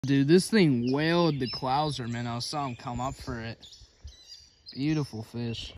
Dude, this thing whaled the Clouser, man. I saw him come up for it. Beautiful fish.